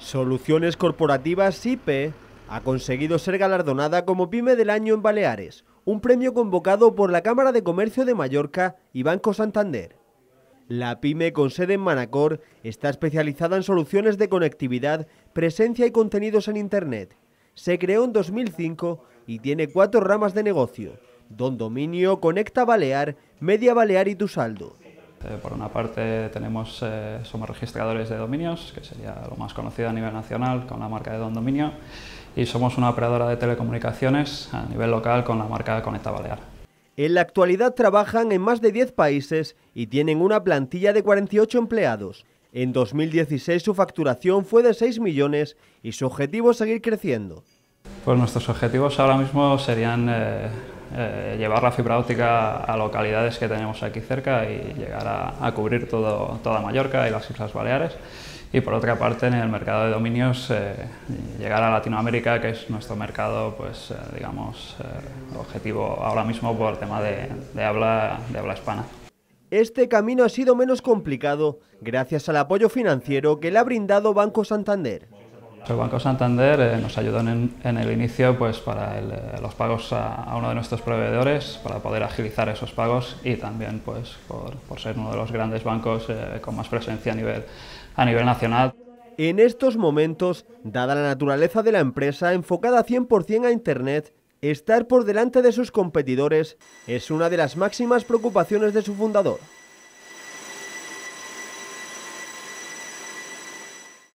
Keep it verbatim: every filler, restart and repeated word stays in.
Soluciones Corporativas S I P E ha conseguido ser galardonada como Pyme del Año en Baleares, un premio convocado por la Cámara de Comercio de Mallorca y Banco Santander. La pyme, con sede en Manacor, está especializada en soluciones de conectividad, presencia y contenidos en Internet. Se creó en dos mil cinco y tiene cuatro ramas de negocio: Don Dominio, Conecta Balear, Media Balear y Tu Saldo. Eh, por una parte tenemos, eh, somos registradores de dominios, que sería lo más conocido a nivel nacional con la marca de Don Dominio, y somos una operadora de telecomunicaciones a nivel local con la marca Conecta Balear. En la actualidad trabajan en más de diez países y tienen una plantilla de cuarenta y ocho empleados. En dos mil dieciséis su facturación fue de seis millones y su objetivo es seguir creciendo. Pues nuestros objetivos ahora mismo serían eh, eh, llevar la fibra óptica a localidades que tenemos aquí cerca y llegar a, a cubrir todo, toda Mallorca y las Islas Baleares. Y por otra parte, en el mercado de dominios, eh, llegar a Latinoamérica, que es nuestro mercado, pues eh, digamos, eh, objetivo ahora mismo por el tema de, de, habla, de habla hispana. Este camino ha sido menos complicado gracias al apoyo financiero que le ha brindado Banco Santander. El Banco Santander eh, nos ayudó en, en el inicio pues, para el, eh, los pagos a, a uno de nuestros proveedores, para poder agilizar esos pagos, y también pues, por, por ser uno de los grandes bancos eh, con más presencia a nivel, a nivel nacional. En estos momentos, dada la naturaleza de la empresa enfocada cien por cien a Internet, estar por delante de sus competidores es una de las máximas preocupaciones de su fundador.